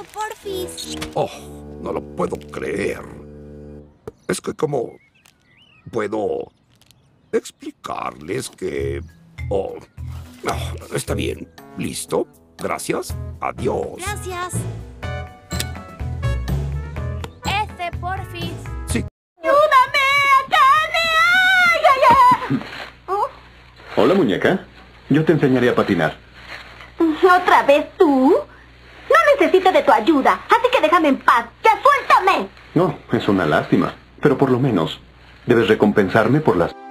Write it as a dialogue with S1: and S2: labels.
S1: porfis.
S2: Oh, no lo puedo creer. Es que ¿cómo puedo explicarles que... Oh, está bien. ¿Listo? Gracias. Adiós.
S1: Gracias. Porfis.
S2: Sí.
S1: ¡Ayúdame! ¡Acane! ¡Ay, ay, ay! ¿Oh?
S3: Hola, muñeca. Yo te enseñaré a patinar.
S1: ¿Otra vez tú? No necesito de tu ayuda, así que déjame en paz. ¡Ya suéltame!
S3: No, es una lástima. Pero por lo menos debes recompensarme por las...